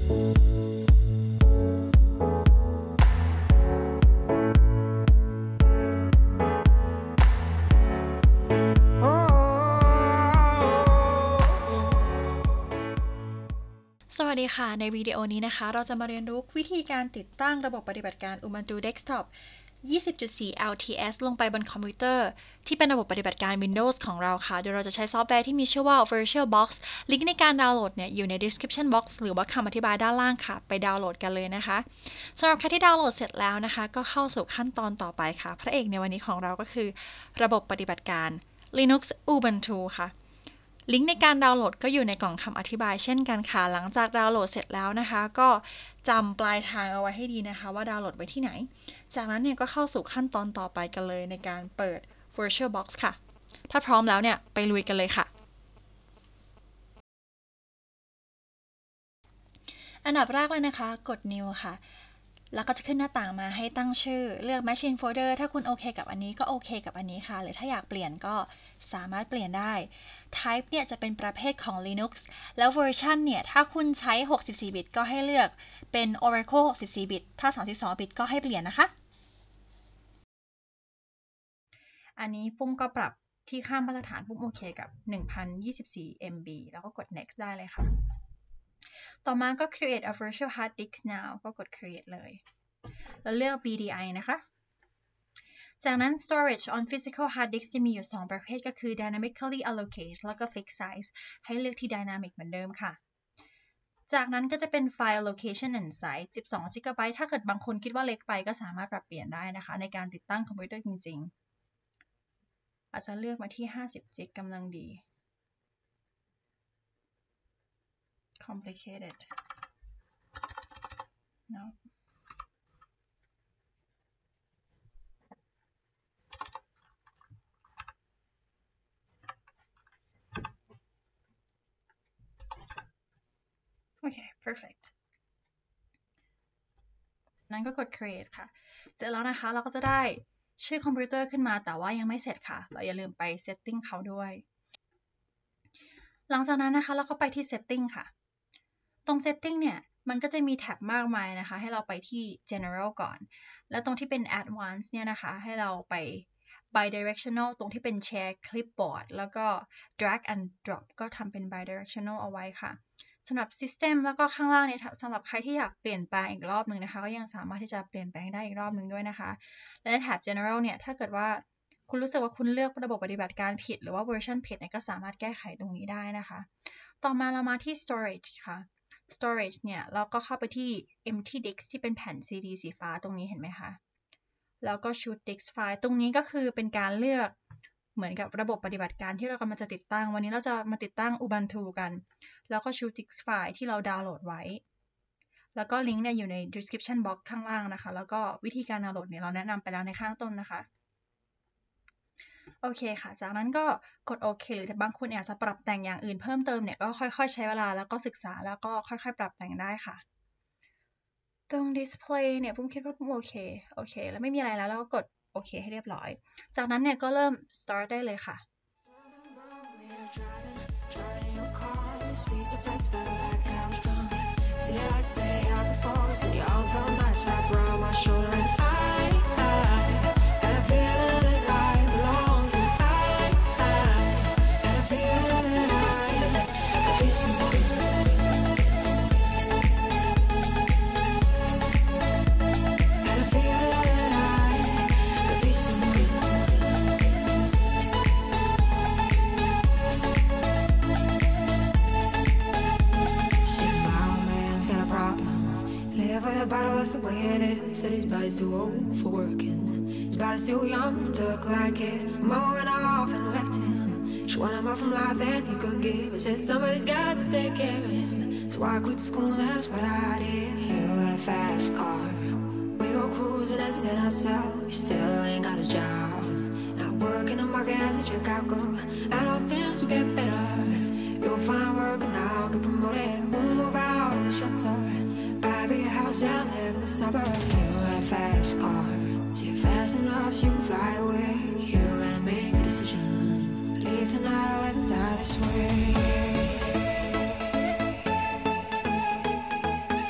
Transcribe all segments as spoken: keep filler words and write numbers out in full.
สวัสดีค่ะในวิดีโอนี้นะคะเราจะมาเรียนรู้วิธีการติดตั้งระบบปฏิบัติการ Ubuntu Desktop ยี่สิบจุดสี่ แอล ที เอส ลงไปบนคอมพิวเตอร์ที่เป็นระบบปฏิบัติการ Windows ของเราค่ะโดยเราจะใช้ซอฟต์แวร์ที่มีชื่อว่า VirtualBox ลิงก์ในการดาวน์โหลดเนี่ยอยู่ใน description box หรือว่าคำอธิบายด้านล่างค่ะไปดาวน์โหลดกันเลยนะคะสำหรับใครที่ดาวน์โหลดเสร็จแล้วนะคะก็เข้าสู่ขั้นตอนต่อไปค่ะพระเอกในวันนี้ของเราก็คือระบบปฏิบัติการ Linux Ubuntu ค่ะลิงก์ในการดาวน์โหลดก็อยู่ในกล่องคำอธิบายเช่นกันค่ะหลังจากดาวน์โหลดเสร็จแล้วนะคะก็จำปลายทางเอาไว้ให้ดีนะคะว่าดาวน์โหลดไว้ที่ไหนจากนั้นเนี่ยก็เข้าสู่ขั้นตอนต่อไปกันเลยในการเปิด VirtualBox ค่ะถ้าพร้อมแล้วเนี่ยไปลุยกันเลยค่ะอันดับแรกเลยนะคะกด New ค่ะแล้วก็จะขึ้นหน้าต่างมาให้ตั้งชื่อเลือก Machine Folder ถ้าคุณโอเคกับอันนี้ก็โอเคกับอันนี้ค่ะหรือถ้าอยากเปลี่ยนก็สามารถเปลี่ยนได้ Type เนี่ยจะเป็นประเภทของ Linux แล้ว Version เนี่ยถ้าคุณใช้หกสิบสี่บิตก็ให้เลือกเป็น Oracle หกสิบสี่บิตถ้าสามสิบสองบิตก็ให้เปลี่ยนนะคะอันนี้ปุ้มก็ปรับที่ค่ามาตรฐานปุ้มโอเคกับ หนึ่งพันยี่สิบสี่ เอ็ม บี แล้วก็กด next ได้เลยค่ะต่อมาก็ create a virtual hard disk now ก็กด create เลยแล้วเลือก บี ดี ไอ นะคะจากนั้น storage on physical hard disk จะมีอยู่สองประเภทก็คือ dynamically allocate แล้วก็ fixed size ให้เลือกที่ dynamic เหมือนเดิมค่ะจากนั้นก็จะเป็น file location and size สิบสอง จี บี ถ้าเกิดบางคนคิดว่าเล็กไปก็สามารถปรับเปลี่ยนได้นะคะในการติดตั้งคอมพิวเตอร์จริงๆอาจจะเลือกมาที่ห้าสิบ จี บี กำลังดี complicated noโอเค perfect นั้นก็กด create ค่ะเสร็จแล้วนะคะเราก็จะได้ชื่อคอมพิวเตอร์ขึ้นมาแต่ว่ายังไม่เสร็จค่ะเราอย่าลืมไป setting เขาด้วยหลังจากนั้นนะคะเราก็ไปที่ setting ค่ะตรง setting เนี่ยมันก็จะมีแท็บมากมายนะคะให้เราไปที่ general ก่อนแล้วตรงที่เป็น advanced เนี่ยนะคะให้เราไป bidirectional ตรงที่เป็น share clipboard แล้วก็ drag and drop ก็ทำเป็น bidirectional เอาไว้ค่ะสำหรับ system แล้วก็ข้างล่างเนี่ยสำหรับใครที่อยากเปลี่ยนแปลงอีกรอบนึงนะคะก็ยังสามารถที่จะเปลี่ยนแปลงได้อีกรอบนึงด้วยนะคะและในแท็บ general เนี่ยถ้าเกิดว่าคุณรู้สึกว่าคุณเลือกระบบปฏิบัติการผิดหรือว่า version ผิดเนี่ยก็สามารถแก้ไขตรงนี้ได้นะคะต่อมาเรามาที่ storage ค่ะ storage เนี่ยเราก็เข้าไปที่ empty disk ที่เป็นแผ่น ซี ดี สีฟ้าตรงนี้เห็นไหมคะแล้วก็ choose disk file ตรงนี้ก็คือเป็นการเลือกเหมือนกับระบบปฏิบัติการที่เรากำลังจะติดตั้งวันนี้เราจะมาติดตั้ง Ubuntu กันแล้วก็ choose disk file ที่เราดาวน์โหลดไว้แล้วก็ลิงก์เนี่ยอยู่ใน description box ข้างล่างนะคะแล้วก็วิธีการดาวน์โหลดเนี่ยเราแนะนำไปแล้วในข้างต้นนะคะโอเคค่ะจากนั้นก็กดโอเคหรือบางคนอยากจะปรับแต่งอย่างอื่นเพิ่มเติมเนี่ยก็ค่อยๆใช้เวลาแล้วก็ศึกษาแล้วก็ค่อยๆปรับแต่งได้ค่ะตรง display เนี่ยปุ้มคิดว่าปุ้มโอเคโอเคแล้วไม่มีอะไรแล้วเราก็กดโอเคให้เรียบร้อยจากนั้นเนี่ยก็เริ่ม start ได้เลยค่ะ That's the way it is. Said his body's too old for working. His body's too young to look like his. Mama went off and left him. She wanted more from life than he could give. I said somebody's got to take care of him. So I quit school, that's what I did. You got a fast car. We go cruising, entertain ourselves. You still ain't got a job. Not working the market as a checkout girl. And all things will get better. You'll find work now, get promoted. We'll move out of the shelter. Buy a bigger house and live in the suburbs. You got a fast car. See fast enough so you can fly away. You gotta make a decision. Leave tonight or let me die this way.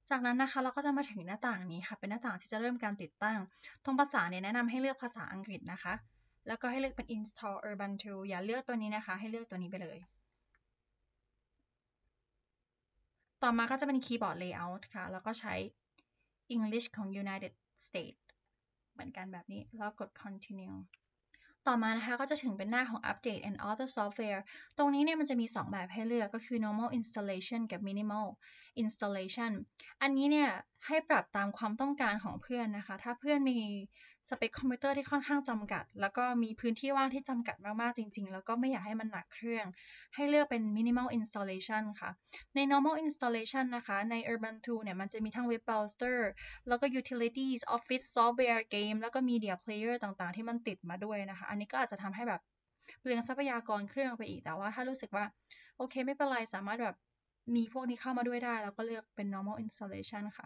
จากนั้นนะคะเราก็จะมาถึงหน้าต่างนี้ค่ะเป็นหน้าต่างที่จะเริ่มการติดตั้งตรงภาษาเนี่ยแนะนำให้เลือกภาษาอังกฤษนะคะแล้วก็ให้เลือกเป็น install Ubuntu อย่าเลือกตัวนี้นะคะให้เลือกตัวนี้ไปเลยต่อมาก็จะเป็น keyboard layout ค่ะแล้วก็ใช้ English ของ United States เหมือนกันแบบนี้แล้วกด continue ต่อมานะคะก็จะถึงเป็นหน้าของ Update and Other Software ตรงนี้เนี่ยมันจะมีสองแบบให้เลือกก็คือ Normal Installation กับ Minimal Installation อันนี้เนี่ยให้ปรับตามความต้องการของเพื่อนนะคะถ้าเพื่อนมีสเปคคอมพิวเตอร์ที่ค่อนข้างจำกัดแล้วก็มีพื้นที่ว่างที่จำกัดมากๆจริงๆแล้วก็ไม่อยากให้มันหนักเครื่องให้เลือกเป็น Minimal Installation ค่ะใน Normal Installation นะคะใน Ubuntu เนี่ยมันจะมีทั้ง Web Browser แล้วก็ Utilities Office Software Game แล้วก็ Media Player ต่างๆที่มันติดมาด้วยนะคะอันนี้ก็อาจจะทำให้แบบเปลืองทรัพยากรเครื่องไปอีกแต่ว่าถ้ารู้สึกว่าโอเคไม่เป็นไรสามารถแบบมีพวกนี้เข้ามาด้วยได้แล้วก็เลือกเป็น normal installation ค่ะ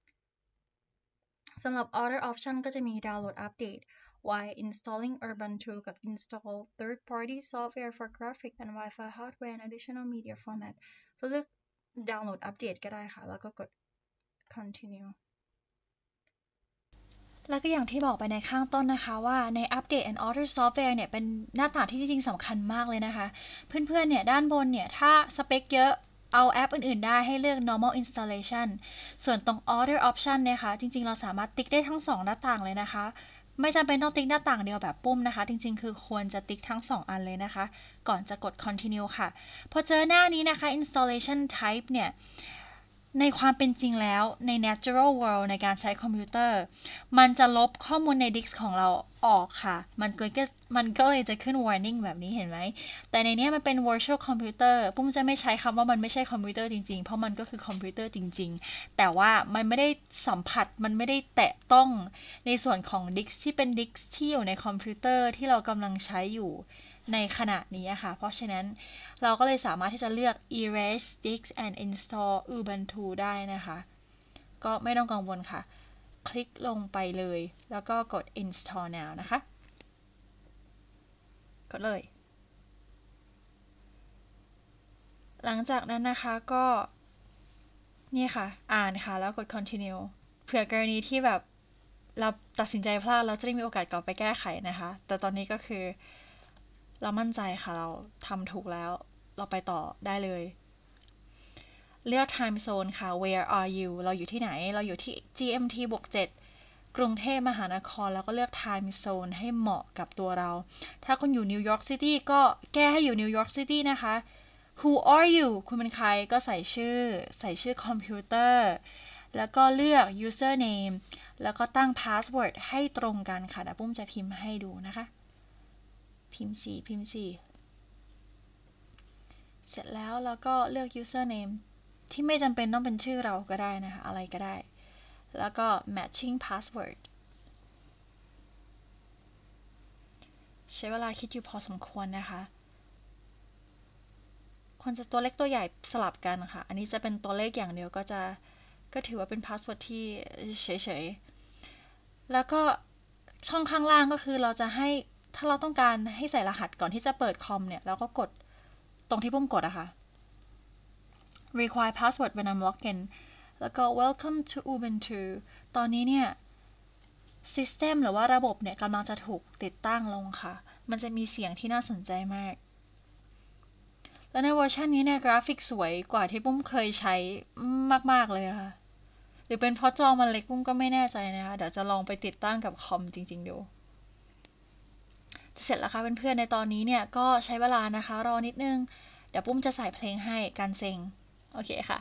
สำหรับ other option ก็จะมี download update while installing Ubuntu กับ install third party software for graphic and Wi-Fi hardware and additional media format ก็เลือก download update ก็ได้ค่ะแล้วก็กด continue แล้วก็อย่างที่บอกไปในข้างต้นนะคะว่าใน Update and Other Software เนี่ยเป็นหน้าต่างที่จริงๆสำคัญมากเลยนะคะเพื่อนๆเนี่ยด้านบนเนี่ยถ้าสเปคเยอะเอาแอปอื่นๆได้ให้เลือก normal installation ส่วนตรง Other Option เนี่ยค่ะจริงๆเราสามารถติ๊กได้ทั้งสองหน้าต่างเลยนะคะไม่จำเป็นต้องติ๊กหน้าต่างเดียวแบบปุ้มนะคะจริงๆคือควรจะติ๊กทั้งสองอันเลยนะคะก่อนจะกด continue ค่ะพอเจอหน้านี้นะคะ installation type เนี่ยในความเป็นจริงแล้วใน natural world ในการใช้คอมพิวเตอร์มันจะลบข้อมูลในดิสก์ของเราออกค่ะมันก็มันก็เลยจะขึ้น warning แบบนี้เห็นไหมแต่ในนี้มันเป็น virtual computer ปุ้มจะไม่ใช้คำว่ามันไม่ใช่คอมพิวเตอร์จริงๆเพราะมันก็คือคอมพิวเตอร์จริงๆแต่ว่ามันไม่ได้สัมผัสมันไม่ได้แตะต้องในส่วนของดิสก์ที่เป็นดิสก์ที่อยู่ในคอมพิวเตอร์ที่เรากำลังใช้อยู่ในขณะนี้ค่ะเพราะฉะนั้นเราก็เลยสามารถที่จะเลือก erase disk and install Ubuntu ได้นะคะก็ไม่ต้องกังวลค่ะคลิกลงไปเลยแล้วก็กด install now นะคะกดเลยหลังจากนั้นนะคะก็นี่ค่ะอ่านค่ะแล้วกด continue เผื่อกรณีที่แบบเราตัดสินใจพลาดเราจะได้มีโอกาสกลับไปแก้ไขนะคะแต่ตอนนี้ก็คือเรามั่นใจค่ะเราทำถูกแล้วเราไปต่อได้เลยเลือก time zone ค่ะ where are you เราอยู่ที่ไหนเราอยู่ที่ จี เอ็ม ที บวก เจ็ด กรุงเทพมหานครแล้วก็เลือก time zone ให้เหมาะกับตัวเราถ้าคุณอยู่นิวยอร์กซิตี้ก็แก้ให้อยู่นิวยอร์กซิตี้นะคะ who are you คุณเป็นใครก็ใส่ชื่อใส่ชื่อคอมพิวเตอร์แล้วก็เลือก username แล้วก็ตั้ง password ให้ตรงกันค่ะเดี๋ยวปุ้มจะพิมพ์ให้ดูนะคะพิมพ์สี่พิมพ์สี่เสร็จแล้วเราก็เลือก username ที่ไม่จำเป็นต้องเป็นชื่อเราก็ได้นะคะอะไรก็ได้แล้วก็ matching password ใช้เวลาคิดอยู่พอสมควรนะคะควรจะตัวเล็กตัวใหญ่สลับกันค่ะอันนี้จะเป็นตัวเลขอย่างเดียวก็จะก็ถือว่าเป็น password ที่เฉยๆแล้วก็ช่องข้างล่างก็คือเราจะให้ถ้าเราต้องการให้ใส่รหัสก่อนที่จะเปิดคอมเนี่ยเราก็กดตรงที่ปุ่มกดอะค่ะ require password when I'm logged in แล้วก็ welcome to Ubuntu ตอนนี้เนี่ย system หรือว่าระบบเนี่ยกำลังจะถูกติดตั้งลงค่ะมันจะมีเสียงที่น่าสนใจมากและในเวอร์ชันนี้เนี่ยกราฟิกสวยกว่าที่ปุ้มเคยใช้มากๆเลยค่ะหรือเป็นเพราะจอมันเล็กปุ้มก็ไม่แน่ใจนะคะเดี๋ยวจะลองไปติดตั้งกับคอมจริงๆดูจะเสร็จแล้วค่ะเพื่อนๆในตอนนี้เนี่ยก็ใช้เวลานะคะรอนิดนึงเดี๋ยวปุ้มจะใส่เพลงให้การเซ็งโอเคค่ะ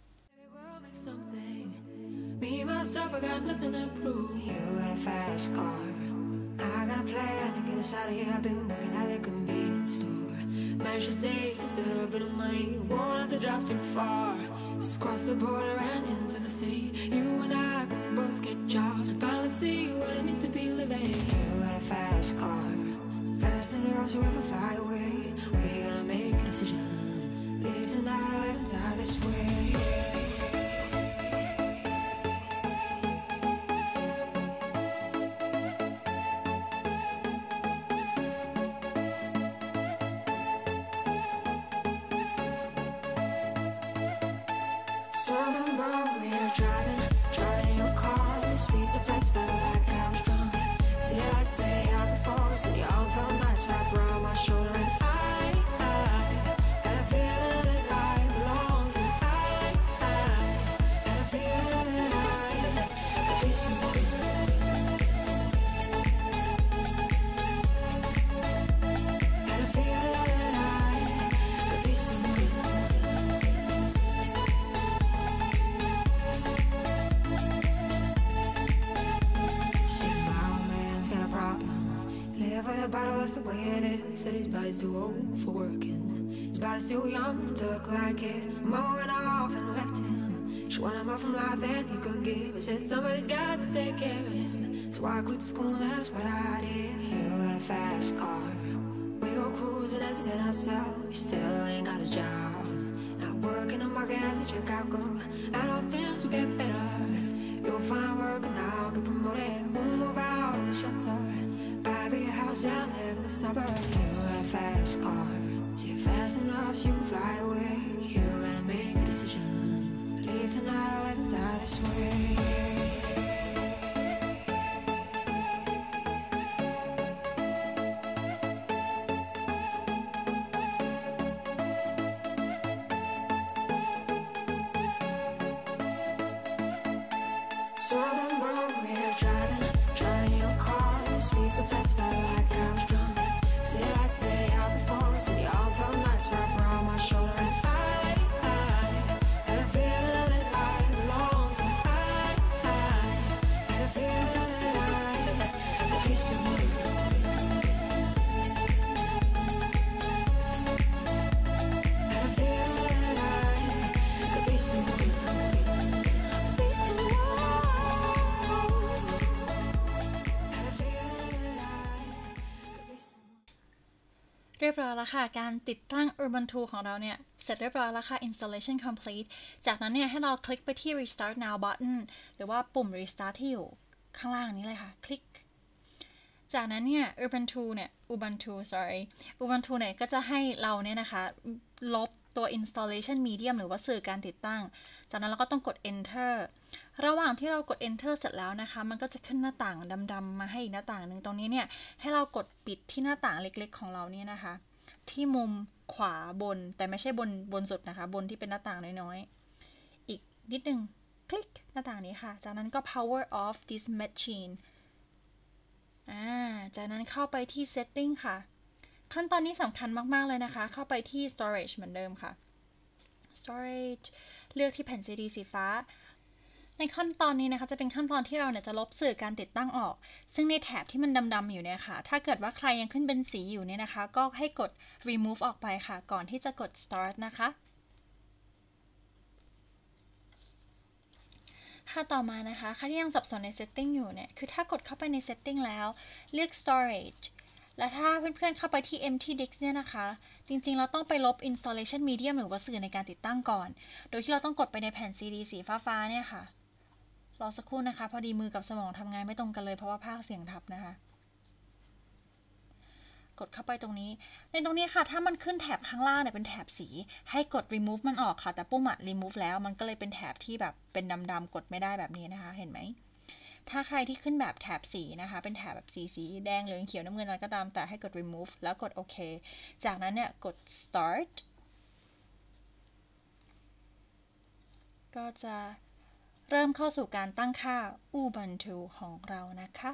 Me myself I got nothing to prove. You got a fast car, I got a plan to get us out of here. I've been working at the convenience store. Managed to save just a little bit of money, won't have to drive too far. Just cross the border and into the city. You and I can both get jobs and finally see what it means to be living. You got a fast car, fast enough so we can fly away. We're gonna make a decision. Live tonight and die this way. So remember we are driving Care for the bottle, that's the way it is. Said his body's too old for working. His body's too young to look like his. Mama went off and left him. She wanted more from life than he could give. I said somebody's got to take care of him. So I quit school, that's what I did. You got a fast car. We go cruising, entertain ourselves. You still ain't got a job. Not working the market as a checkout girl. And all things will get better. You'll find work and I'll get promoted. We'll move out of the shelter. Buy a bigger house and live in the suburbs. You got a fast car. See it fast enough so you can fly away. You gotta make a decision. Leave tonight or let me die this way. So I remember we were driving, driving in your car. Speed so fast, felt like I was drunk. City lights stay out before, city all felt nice, wrap around my shoulder. And I, I had a feeling that I belonged. I, I had a feeling that I could be someone. Had a feeling that I could be someone. Be someone. เรียบร้อยแล้วค่ะการติดตั้ง Ubuntu ของเราเนี่ยเสร็จเรียบร้อยแล้วค่ะ installation complete จากนั้นเนี่ยให้เราคลิกไปที่ restart now button หรือว่าปุ่ม restart ที่อยู่ข้างล่างนี้เลยค่ะคลิกจากนั้นเนี่ย Ubuntu เนี่ย Ubuntu sorry Ubuntu เนี่ยก็จะให้เราเนี่ยนะคะลบตัว installation medium หรือว่าสื่อการติดตั้งจากนั้นเราก็ต้องกด enter ระหว่างที่เรากด enter เสร็จแล้วนะคะมันก็จะขึ้นหน้าต่างดำๆมาให้อีกหน้าต่างหนึ่งตรงนี้เนี่ยให้เรากดปิดที่หน้าต่างเล็กๆของเราเนี่ยนะคะที่มุมขวาบนแต่ไม่ใช่บนบนสุดนะคะบนที่เป็นหน้าต่างน้อยๆอีกนิดนึงคลิกหน้าต่างนี้ค่ะจากนั้นก็ power off this machine อ่าจากนั้นเข้าไปที่ setting ค่ะขั้นตอนนี้สำคัญมากๆเลยนะคะเข้าไปที่ storage เหมือนเดิมค่ะ storage เลือกที่แผ่น ซี ดี สีฟ้าในขั้นตอนนี้นะคะจะเป็นขั้นตอนที่เราเนี่ยจะลบสื่อการติดตั้งออกซึ่งในแถบที่มันดำๆอยู่เนี่ยค่ะถ้าเกิดว่าใครยังขึ้นเป็นสีอยู่เนี่ยนะคะก็ให้กด remove ออกไปค่ะก่อนที่จะกด start นะคะค่ะต่อมานะคะใครที่ยังสับสนใน setting อยู่เนี่ยคือถ้ากดเข้าไปใน setting แล้วเลือก storageและถ้าเพื่อนๆเข้าไปที่ empty disk เนี่ยนะคะจริงๆเราต้องไปลบ installation medium หรือว่าสื่อในการติดตั้งก่อนโดยที่เราต้องกดไปในแผ่น ซี ดี สีฟ้าๆเนี่ยค่ะรอสักครู่นะคะพอดีมือกับสมองทำงานไม่ตรงกันเลยเพราะว่าภาคเสียงทับนะคะกดเข้าไปตรงนี้ในตรงนี้ค่ะถ้ามันขึ้นแถบข้างล่างเนี่ยเป็นแถบสีให้กด remove มันออกค่ะแต่ปุ่มอะ remove แล้วมันก็เลยเป็นแถบที่แบบเป็นดำๆกดไม่ได้แบบนี้นะคะเห็นไหมถ้าใครที่ขึ้นแบบแถบสีนะคะเป็นแถบแบบสีสีแดงเหลืองเขียวน้ำเงินอะไรก็ตามแต่ให้กด remove แล้วกดโอเคจากนั้นเนี่ยกด start ก็จะเริ่มเข้าสู่การตั้งค่า Ubuntu ของเรานะคะ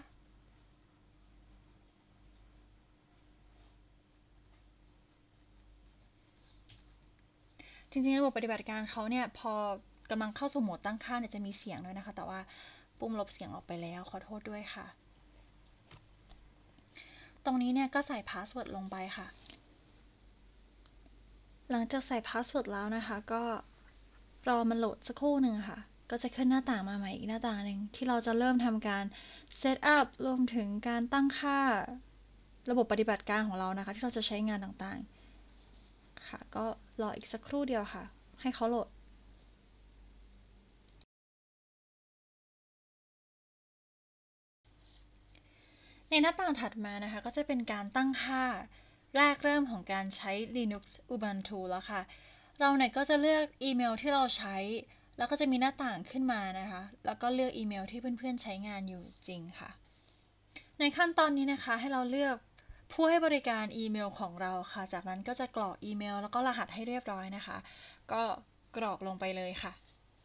จริงๆระบบปฏิบัติการเขาเนี่ยพอกำลังเข้าสู่โหมดตั้งค่าเนี่ยจะมีเสียงด้วยนะคะแต่ว่าปุ่มลบเสียงออกไปแล้วขอโทษด้วยค่ะตรงนี้เนี่ยก็ใส่พาสเวิร์ดลงไปค่ะหลังจากใส่พาสเวิร์ดแล้วนะคะก็รอมันโหลดสักครู่หนึ่งค่ะก็จะขึ้นหน้าต่างมาใหม่อีกหน้าต่างหนึ่งที่เราจะเริ่มทำการเซตอัพรวมถึงการตั้งค่าระบบปฏิบัติการของเรานะคะที่เราจะใช้งานต่างๆค่ะก็รออีกสักครู่เดียวค่ะให้เขาโหลดในหน้าต่างถัดมานะคะก็จะเป็นการตั้งค่าแรกเริ่มของการใช้ Linux Ubuntu แล้วค่ะเราเนี่ยก็จะเลือกอีเมลที่เราใช้แล้วก็จะมีหน้าต่างขึ้นมานะคะแล้วก็เลือกอีเมลที่เพื่อนๆใช้งานอยู่จริงค่ะในขั้นตอนนี้นะคะให้เราเลือกผู้ให้บริการอีเมลของเราค่ะจากนั้นก็จะกรอกอีเมลแล้วก็รหัสให้เรียบร้อยนะคะก็กรอกลงไปเลยค่ะ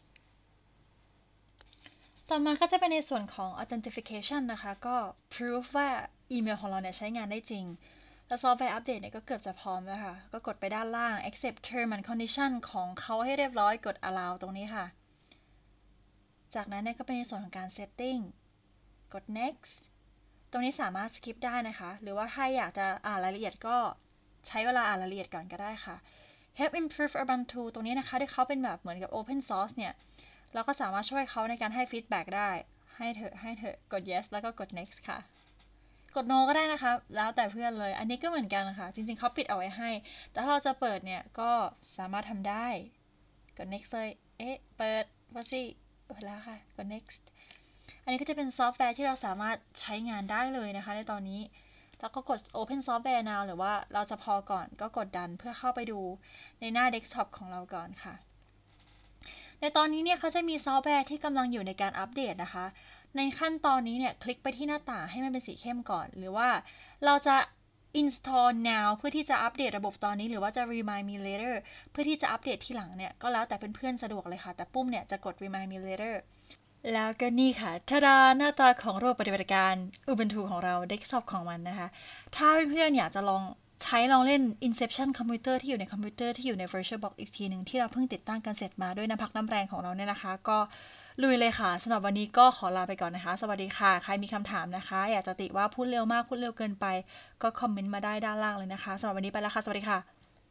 ต่อมาก็จะเป็นในส่วนของ authentication นะคะก็ proof ว่าอีเมลของเราเนี่ยใช้งานได้จริงแล้วซอฟต์แวร์อัปเดตเนี่ยก็เกือบจะพร้อมแล้วค่ะก็กดไปด้านล่าง accept term and condition ของเขาให้เรียบร้อยกด allow ตรงนี้ค่ะจากนั้นเนี่ยก็เป็นในส่วนของการ setting กด next ตรงนี้สามารถสคิปได้นะคะหรือว่าถ้าอยากจะอ่านรายละเอียดก็ใช้เวลาอ่านรายละเอียดก่อนก็ได้ค่ะ Help improve Ubuntu ตรงนี้นะคะที่เขาเป็นแบบเหมือนกับ Open Source เนี่ยเราก็สามารถช่วยเขาในการให้ feedback ได้ให้เถอะให้เถอะกด yes แล้วก็กด next ค่ะกด no ก็ได้นะคะแล้วแต่เพื่อนเลยอันนี้ก็เหมือนกันค่ะจริงๆเขาปิดเอาไว้ให้แต่ถ้าเราจะเปิดเนี่ยก็สามารถทำได้กด next เลยเอ๊ะเปิดว่าสิเปิดแล้วค่ะกด next อันนี้ก็จะเป็นซอฟต์แวร์ที่เราสามารถใช้งานได้เลยนะคะในตอนนี้แล้วก็กด Open Software Now หรือว่าเราจะพอก่อนก็กดดันเพื่อเข้าไปดูในหน้า Desktop ของเราก่อนค่ะในตอนนี้เนี่ยเขาจะมีซอฟต์แวร์ที่กำลังอยู่ในการอัปเดตนะคะในขั้นตอนนี้เนี่ยคลิกไปที่หน้าต่างให้มันเป็นสีเข้มก่อนหรือว่าเราจะ install now เพื่อที่จะอัปเดตระบบตอนนี้หรือว่าจะ remind me later เพื่อที่จะอัปเดตที่หลังเนี่ยก็แล้วแต่เพื่อนๆสะดวกเลยค่ะแต่ปุ้มเนี่ยจะกด remind me later แล้วก็นี่ค่ะทาดาหน้าตาของระบบปฏิบัติการ Ubuntu ของเรา Desktop ของมันนะคะถ้าเพื่อนๆอยากจะลองใช้ลองเล่น Inception คอมพิวเตอร์ที่อยู่ในคอมพิวเตอร์ที่อยู่ใน VirtualBox อีกทีหนึ่งที่เราเพิ่งติดตั้งกันเสร็จมาด้วยน้ำพักน้ำแรงของเราเนี่ยนะคะก็ลุยเลยค่ะสำหรับวันนี้ก็ขอลาไปก่อนนะคะสวัสดีค่ะใครมีคำถามนะคะอยากจะติว่าพูดเร็วมากพูดเร็วเกินไปก็คอมเมนต์มาได้ด้านล่างเลยนะคะสำหรับวันนี้ไปแล้วค่ะสวัสดีค่ะ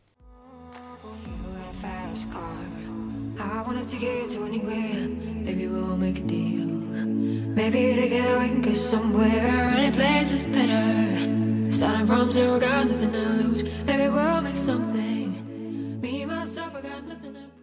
I wanted to get to anywhere. Maybe we'll make a deal. Maybe together we can go somewhere. Any place is better. Starting from zero, got nothing to lose. Maybe we'll make something. Me, myself, I got nothing to